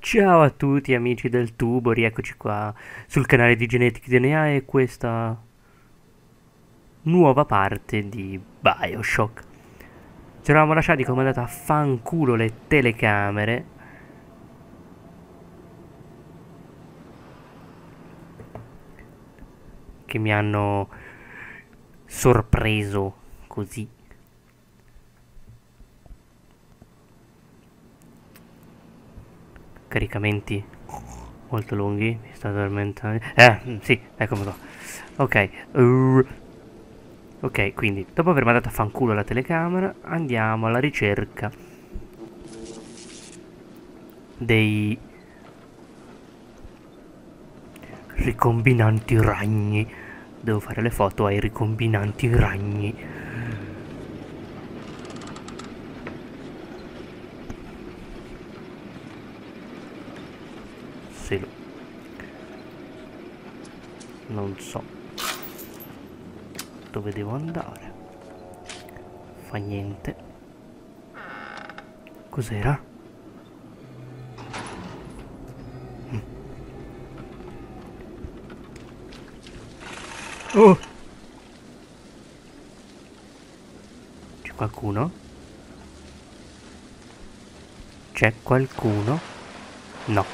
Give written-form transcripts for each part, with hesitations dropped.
Ciao a tutti amici del tubo, rieccoci qua sul canale di Genetic DNA e questa nuova parte di BioShock. Ci eravamo lasciati come è andata a fanculo le telecamere che mi hanno sorpreso così. Caricamenti molto lunghi, mi sta addormentando. Sì, eccomi qua. Ok, ok, quindi dopo aver mandato a fanculo la telecamera, andiamo alla ricerca dei ricombinanti ragni. Devo fare le foto ai ricombinanti ragni. Sì, non so dove devo andare. Fa niente. Cos'era? Oh! C'è qualcuno? C'è qualcuno? No.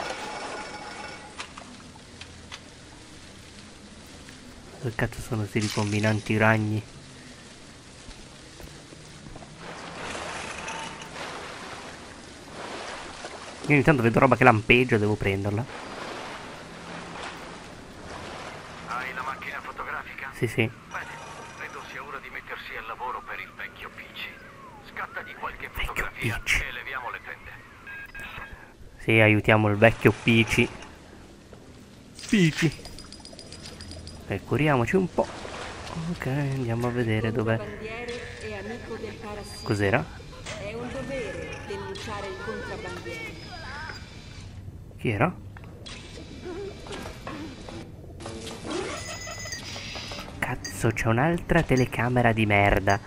Dove cazzo sono questi ricombinanti ragni? Io ogni tanto vedo roba che lampeggia, devo prenderla. Hai la macchina fotografica? Sì, sì. Bene, credo sia ora di mettersi al lavoro per il vecchio Pici. Scattagli qualche Vecchio fotografia Pici. e leviamo le tende. Sì, aiutiamo il vecchio Pici. Pici. E curiamoci un po'. Ok, andiamo a vedere dov'è. Cos'era? È un dovere denunciare il contrabbandiere. Chi era? Cazzo, c'è un'altra telecamera di merda.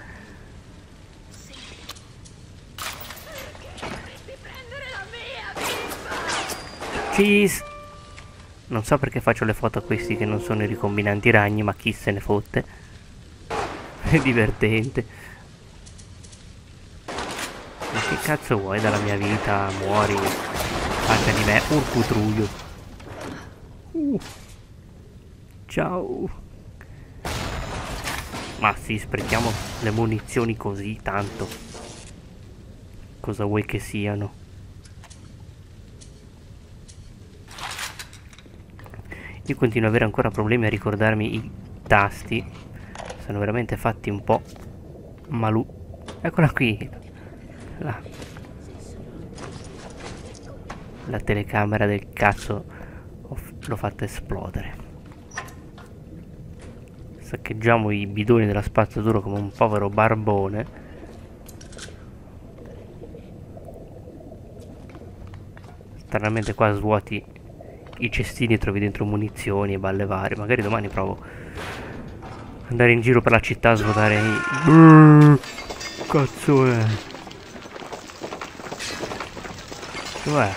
Cheese! Non so perché faccio le foto a questi che non sono i ricombinanti ragni, ma chi se ne fotte. È divertente. Ma che cazzo vuoi dalla mia vita? Muori. Faccia di me. Urcutruglio. Ciao. Ma sì, sprechiamo le munizioni così tanto. Cosa vuoi che siano? Io continuo ad avere ancora problemi a ricordarmi i tasti. Sono veramente fatti un po' malù. Eccola qui. La telecamera del cazzo. L'ho fatta esplodere. Saccheggiamo i bidoni della spazzatura come un povero barbone. Stranamente qua svuoti i cestini e trovi dentro munizioni e balle varie. Magari domani provo ad andare in giro per la città a svuotare i... Cazzo è? Dov'è?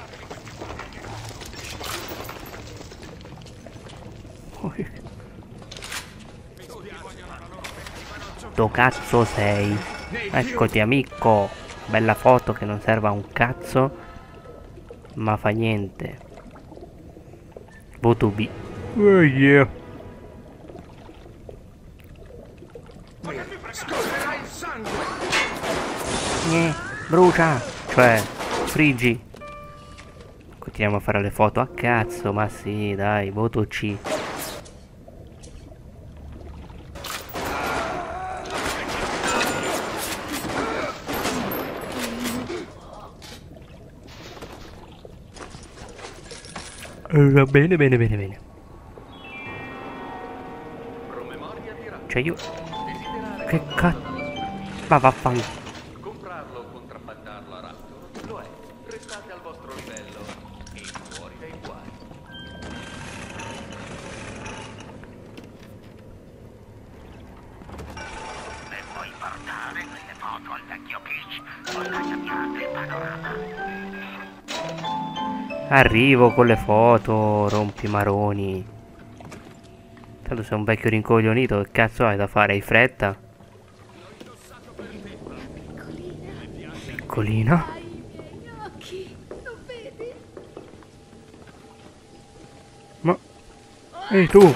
Do cazzo sei? Eccoti amico. Bella foto che non serve a un cazzo. Ma fa niente. Voto B. Oh yeah. Brucia. Cioè, friggi. Continuiamo a fare le foto a cazzo. Ma sì, dai, voto C. Bene, bene, bene, bene. Cioè io... Che cazzo... Ma vaffanculo. Comprarlo o contrabbandarlo a ratto lo è. Restate al vostro livello e fuori dai guai. E puoi portare queste foto al vecchio Peach. Poi cambiate il panorama. Arrivo con le foto, rompi maroni. Tanto sei un vecchio rincoglionito, che cazzo hai da fare? Hai fretta? Piccolina? Ai miei occhi, lo vedi? Ma... Ehi tu!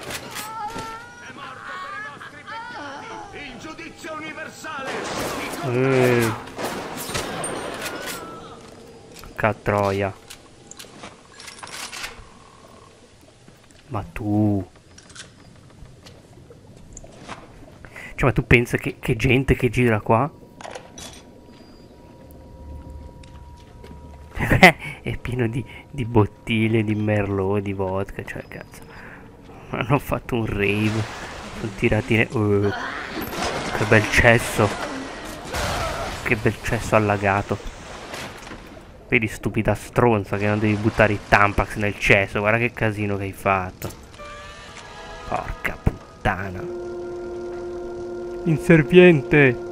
Il giudizio universale! Catroia. Ma tu... Cioè, ma tu pensa che gente che gira qua? È pieno di bottiglie, di merlot, di vodka, cioè cazzo. Hanno fatto un rave. Sono tirati... che bel cesso. Che bel cesso allagato. Vedi stupida stronza che non devi buttare i Tampax nel cesso. Guarda che casino che hai fatto. Porca puttana. Inserviente.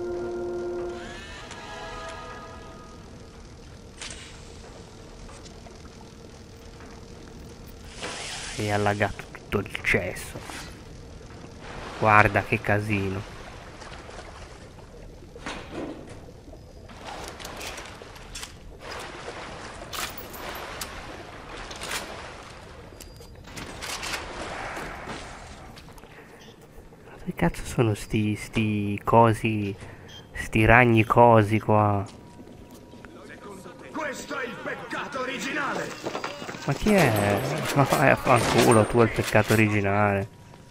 È allagato tutto il cesso. Guarda che casino. Che cazzo sono sti cosi, sti ragni cosi qua? Questo è il peccato originale! Ma chi è? Ma vai a fanculo tu il peccato originale.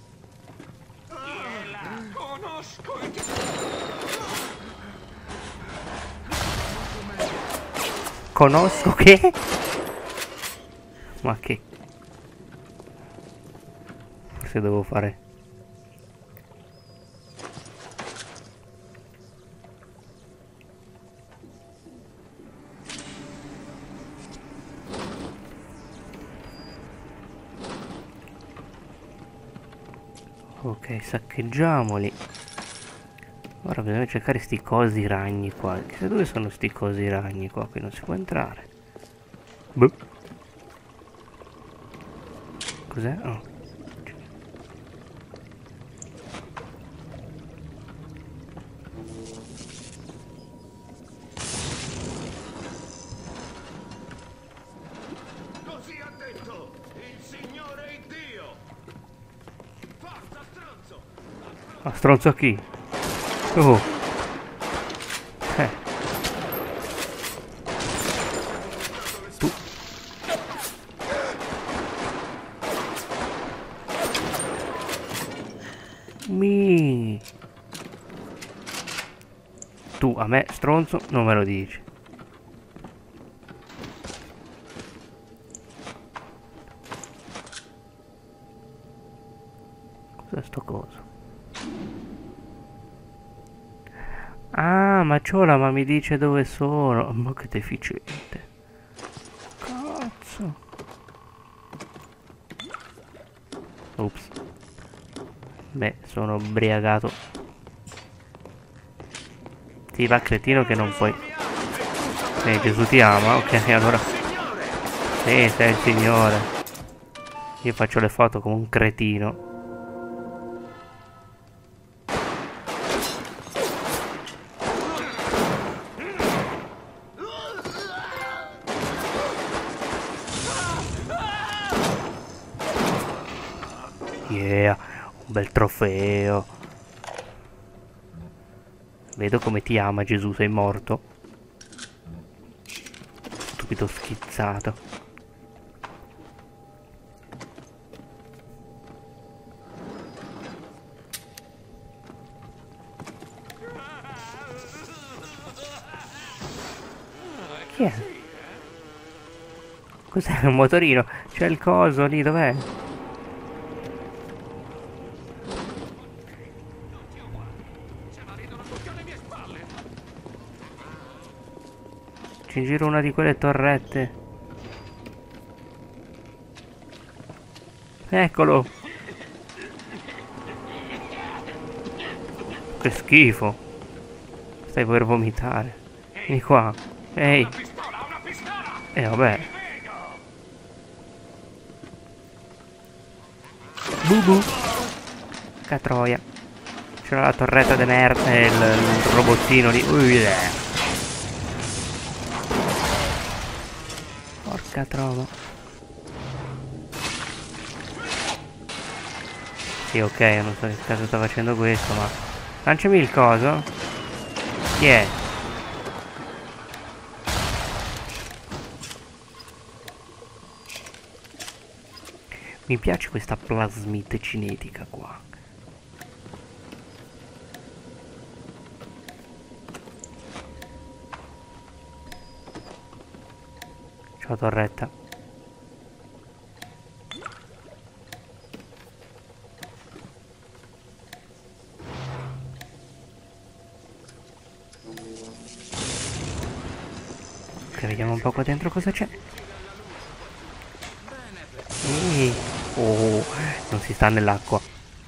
Conosco che? Ma che? Forse devo fare... Ok, saccheggiamoli. Ora bisogna cercare sti cosi ragni qua. Chissà dove sono sti cosi ragni qua. Qui non si può entrare. Boh. Cos'è? Oh. Così ha detto il Signore Dio! Forza, stronzo! Ah, stronzo chi? Oh. Tu. Tu a me, stronzo, non me lo dici. Cos'è sto coso? Ah, ma Ciola, ma mi dice dove sono. Ma che deficiente. Cazzo. Ops. Beh, sono ubriacato. Ti va cretino che non puoi... Gesù ti ama, ok, allora... Sì, sei il Signore. Io faccio le foto come un cretino. Yeah, un bel trofeo. Vedo come ti ama Gesù, sei morto. Stupido schizzato. Chi è? Cos'è un motorino? C'è il coso lì, dov'è? Ci giro una di quelle torrette. Eccolo. Che schifo. Stai per vomitare. Vieni qua. Ehi. Vabbè. Bubu. Catroia. C'era la torretta de merda e il robottino lì. Porca trova. Sì, ok, non so che caso sta facendo questo, ma... Lanciami il coso. Chi è? Mi piace questa plasmite cinetica qua. Ciao torretta. Ok, vediamo un po' qua dentro cosa c'è. Oh, non si sta nell'acqua.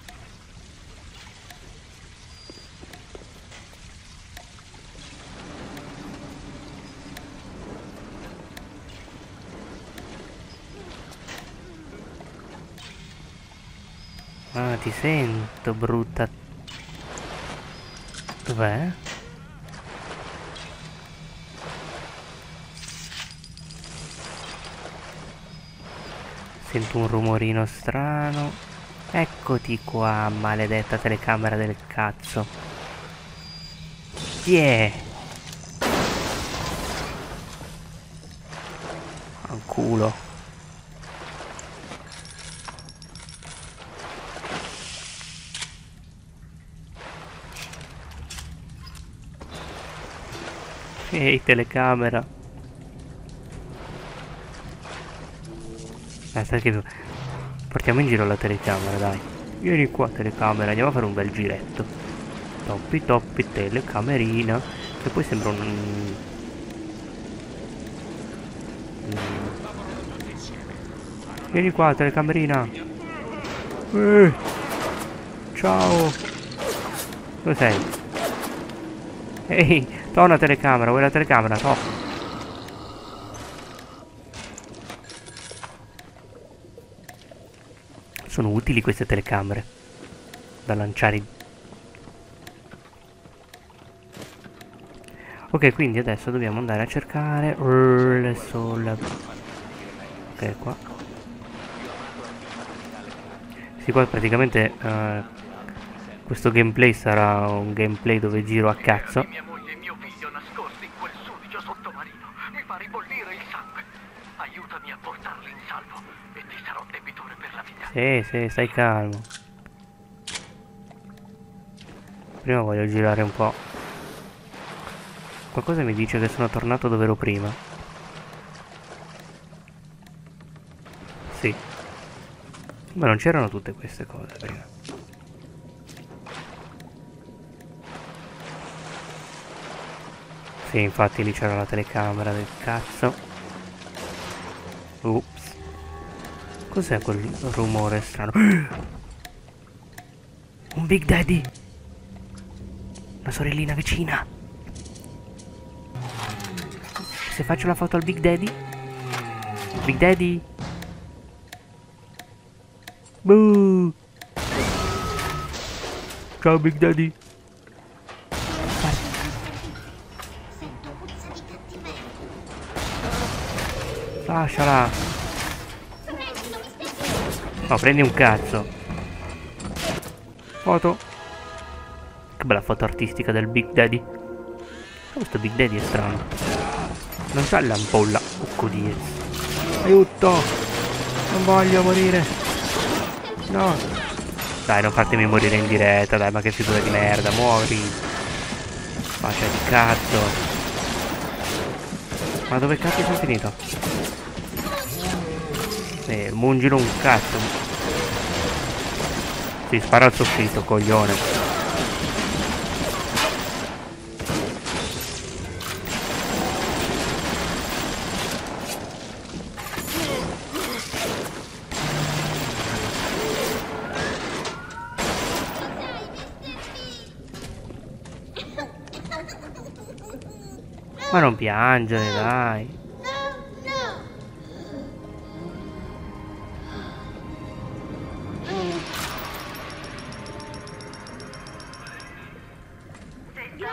Ah, ti sento, brutta. Dov'è? Sento un rumorino strano. Eccoti qua, maledetta telecamera del cazzo. Chi è? Fanculo. Ehi, telecamera. Sai che portiamo in giro la telecamera, dai. Vieni qua, telecamera, andiamo a fare un bel giretto. Toppi toppi, telecamerina. Che poi sembra un... Vieni qua, telecamerina. Ciao. Dove sei? Ehi, to una telecamera, vuoi la telecamera? To. Sono utili queste telecamere da lanciare. Ok, quindi adesso dobbiamo andare a cercare le sole. Ok, qua. Sì, qua praticamente questo gameplay sarà un gameplay dove giro a cazzo. Mia moglie e mio figlio nascosti in quel sudicio sottomarino. Mi fa ribollire il sangue. Aiutami a portarli in salvo e ti sarò debitore per la vita. Sì, stai calmo. Prima voglio girare un po'. Qualcosa mi dice che sono tornato dove ero prima. Sì. Ma non c'erano tutte queste cose prima. Sì, infatti lì c'era la telecamera del cazzo. Ups. Cos'è quel rumore strano? Un Big Daddy! Una sorellina vicina! Se faccio la foto al Big Daddy? Big Daddy? Boo! Ciao Big Daddy! Lasciala! No, prendi un cazzo! Foto! Che bella foto artistica del Big Daddy! Questo Big Daddy è strano! Non c'ha l'ampolla! Oh Dio! Aiuto! Non voglio morire! No! Dai, non fatemi morire in diretta, dai, ma che figura di merda, muori! Faccia di cazzo! Ma dove cazzo sono finito? Mungilo un cazzo! Si spara al soffitto, coglione! Ma non piangere, dai.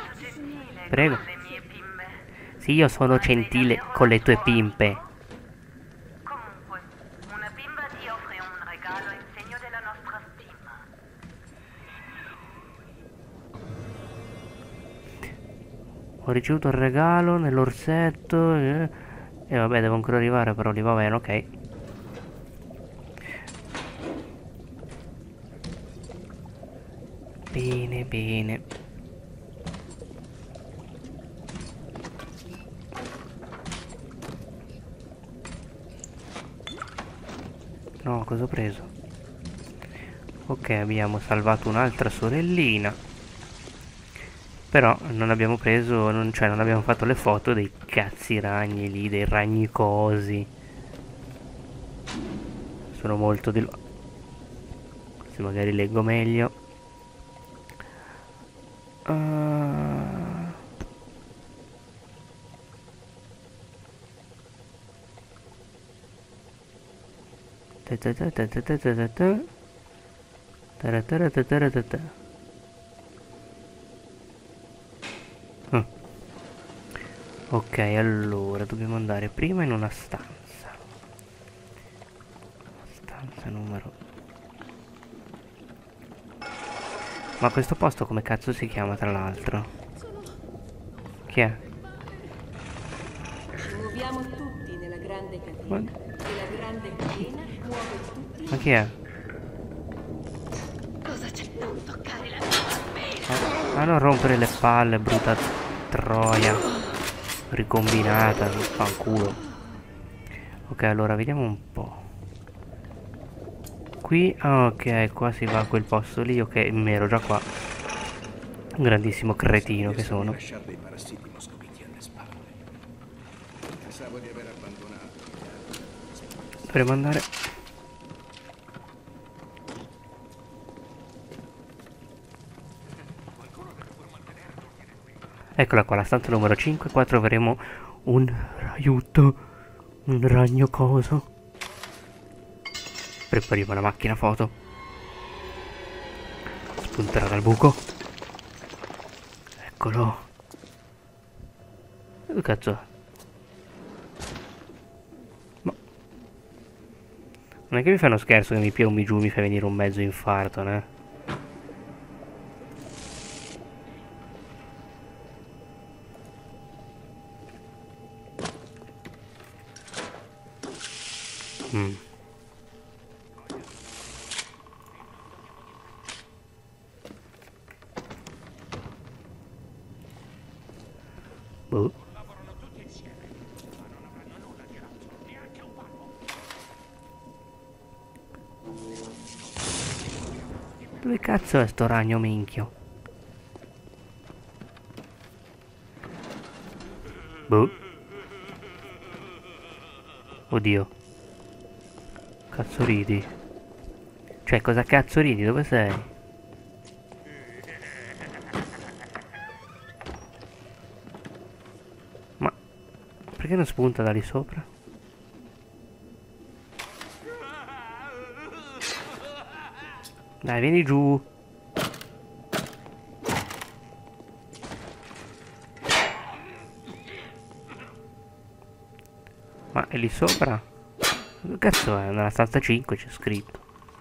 Prego. Sì, io sono gentile con le tue pimpe. Comunque, una bimba ti offre un regalo in segno della nostra stima. Ho ricevuto il regalo nell'orsetto. E vabbè, devo ancora arrivare, però lì va bene, ok. Bene, bene. No, cosa ho preso? Ok, abbiamo salvato un'altra sorellina. Però non abbiamo preso, cioè non abbiamo fatto le foto dei cazzi ragni lì, dei ragni cosi. Sono molto di là. Se magari leggo meglio. Ok, allora dobbiamo andare prima in una stanza. Stanza numero... Ma questo posto come cazzo si chiama, tra l'altro? Chi è? Ci muoviamo tutti nella grande catena. Ma, E la grande catena muove tutti. ma chi è? Cosa c'è? Non toccare la mia Ma non rompere le palle, brutta troia. Ricombinata, fanculo. Ok, allora vediamo un po'. Qui, ok, qua si va a quel posto lì, ok, mi ero già qua. Un grandissimo cretino che sono. Lasciare dei parassiti moscoviti alle spalle. Pensavo di aver abbandonato. Dovremmo andare... Eccola qua, la stanza numero 5. Qua troveremo un aiuto, un ragno coso. Prepariamo la macchina foto. Spunterà dal buco. Eccolo. Che cazzo è? Ma... non è che mi fai uno scherzo che mi piombi giù, mi fai venire un mezzo infarto, né? Boh. Dove cazzo è sto ragno minchio? Boh. Oddio. Cazzo ridi? Cioè, cosa cazzo ridi? Dove sei? Ma perché non spunta da lì sopra? Dai, vieni giù. Ma è lì sopra? Che cazzo è? Nella stanza 5 c'è scritto.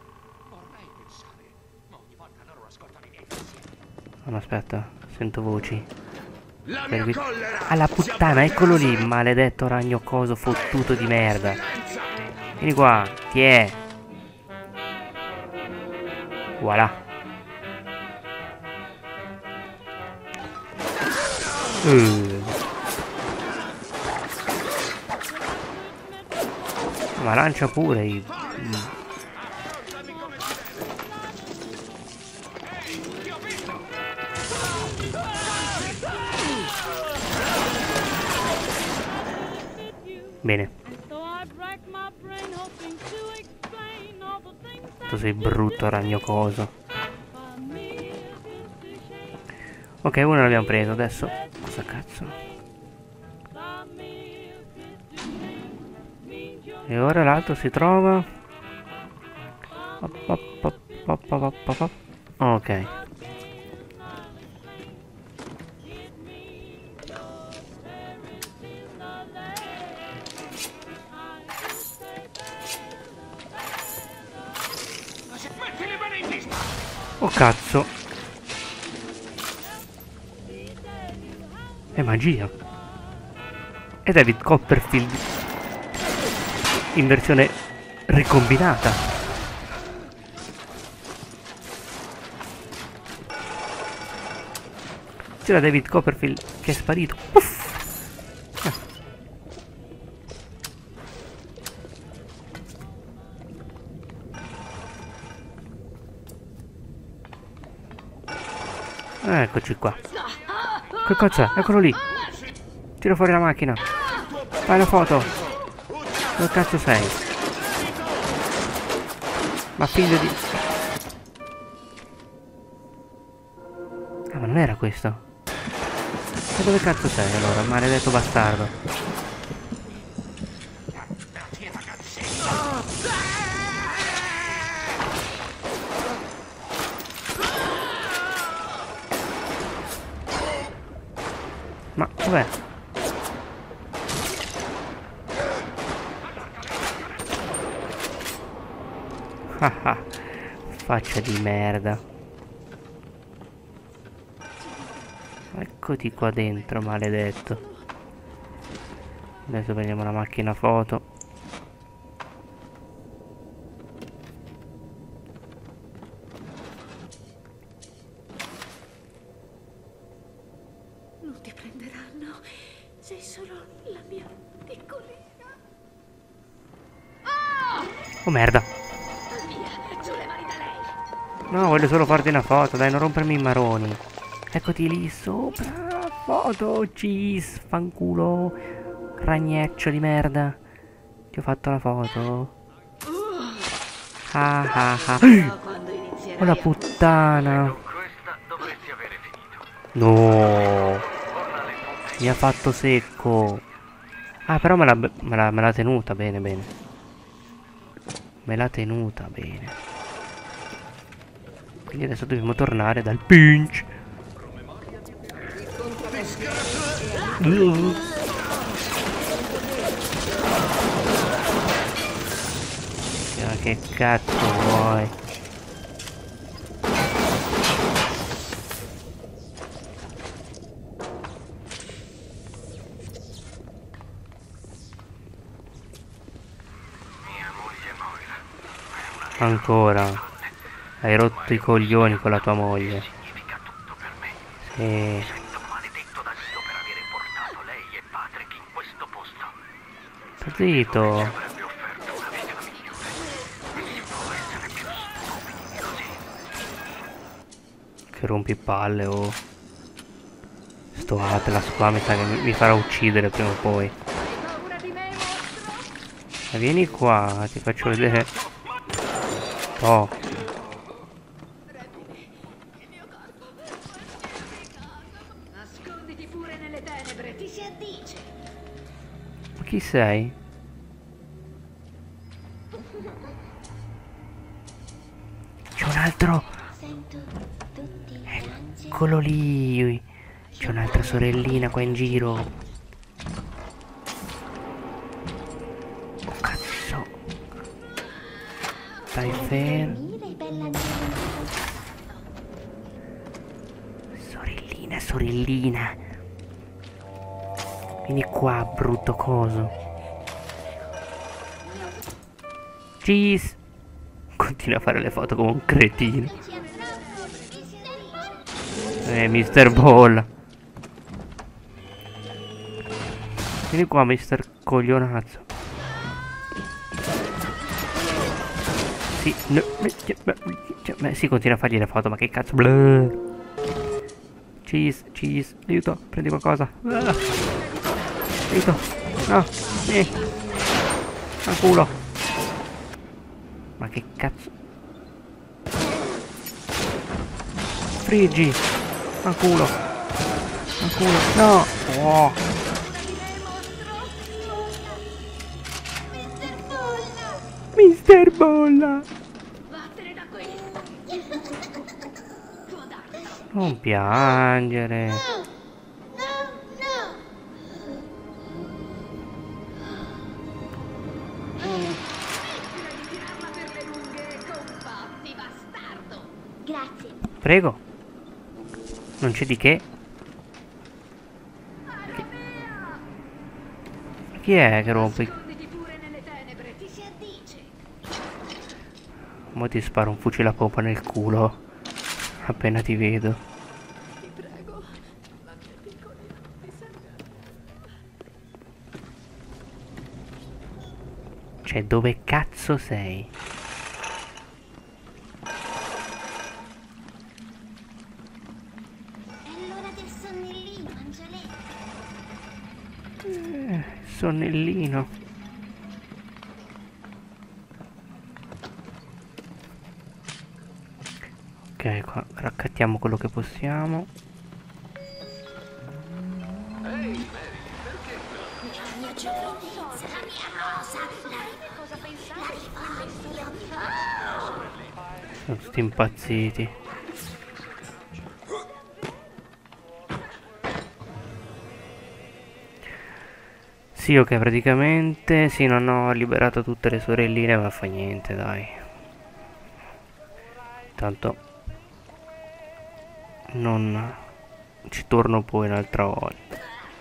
Oh, no, aspetta, sento voci. La mia collera! Alla puttana, eccolo lì, maledetto ragno coso fottuto di merda. Vieni qua, ti è. Voilà. Ma lancia pure i... Bene. Tu sei brutto ragno coso. Ok, uno l'abbiamo preso, adesso... cosa cazzo? E ora l'altro si trova... Ok. Oh cazzo. È magia. È David Copperfield in versione ricombinata. C'era David Copperfield che è sparito. Uff. Eccoci qua. Che cazzo è? Eccolo lì. Tira fuori la macchina. Fai la foto. Dove cazzo sei? Ma figlio di... Ah, ma non era questo? E dove cazzo sei allora, maledetto bastardo? Ma dov'è? Haha, faccia di merda. Eccoti qua dentro, maledetto. Adesso prendiamo la macchina foto. Non ti prenderanno. Sei solo la mia piccolina. Oh merda. Via, giù le mani da lei. No, voglio solo farti una foto, dai, non rompermi i maroni. Eccoti lì sopra. Foto, cheese, fanculo. Ragneccio di merda. Ti ho fatto la foto. Ah ah ah. Quando inizierai Oh la a puttana. Questa dovresti avere finito. No. Ora le pompe. Mi ha fatto secco. Ah, però me l'ha tenuta bene, bene. Me l'ha tenuta bene. Quindi adesso dobbiamo tornare dal pinch. Ma che cazzo vuoi? Mia moglie Moira. Ancora. Hai rotto i coglioni con la tua moglie. Significa tutto per me. Sì. Sento maledetto da Dio per avere portato lei e Patrick in questo posto. Sta zitto. Avrebbe offerto una vita migliore. Si può essere più stupidi di così. Che rompipalle, oh. Sto Atlas qua mi sa che mi farà uccidere prima o poi. Ma vieni qua, ti faccio vedere. Oh. Nasconditi pure nelle tenebre, ti si addice. Ma chi sei? C'è un altro. Eccolo lì. C'è un'altra sorellina qua in giro. Oh cazzo. Stai fermo. Sorellina, sorellina. Vieni qua, brutto coso. Cheese. Continua a fare le foto come un cretino. Mr. Ball. Vieni qua, Mr. Coglionazzo. Sì, no, sì, continua a fargli le foto, ma che cazzo. Blur. Cheese, cheese, aiuto, prendi qualcosa. Aiuto, no, al culo. Ma che cazzo. Friggi, al culo. Al culo, no. Oh. Mister Bolla. Vattene da qui. Tuo dardo. Non piangere. Tirarla per le lunghe, compatti, bastardo. Grazie. Prego. Non c'è di che. Chi è che rompe? Nasconditi pure nelle tenebre, ti si addice. Mo ti sparo un fucile a pompa nel culo. Appena ti vedo. Ti prego, la mia piccolina ti serve. Cioè, dove cazzo sei? È l'ora del sonnellino, Angioletto. Sonnellino. Ok, qua raccattiamo quello che possiamo. La mia giovinezza, la mia rosa, la rivoglio. Sono tutti impazziti. Sì, ok, praticamente sì, non ho liberato tutte le sorelline, ma fa niente, dai. Tanto non ci torno poi un'altra volta.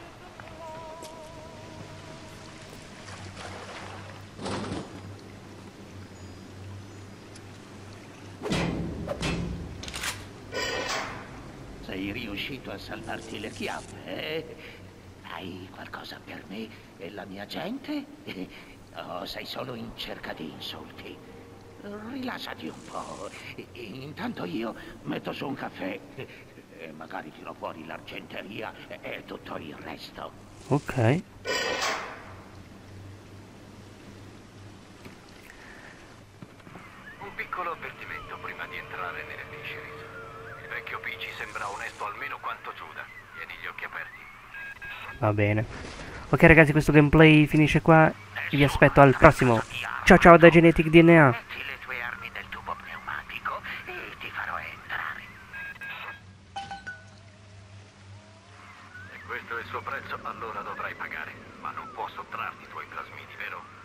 Sei riuscito a salvarti le chiappe, eh? Hai qualcosa per me e la mia gente? O sei solo in cerca di insulti? Rilassati un po'. Intanto io metto su un caffè e magari tiro fuori l'argenteria e tutto il resto. Ok. Un piccolo avvertimento prima di entrare nelle Fisheries. Il vecchio Pici sembra onesto almeno quanto Giuda. Tieni gli occhi aperti. Va bene. Ok ragazzi, questo gameplay finisce qua. Vi aspetto al prossimo. Ciao ciao da Genetic DNA. Metti le tue armi nel tubo pneumatico e ti farò entrare. Se questo è il suo prezzo, allora dovrai pagare. Ma non può sottrarti i tuoi plasmidi, vero?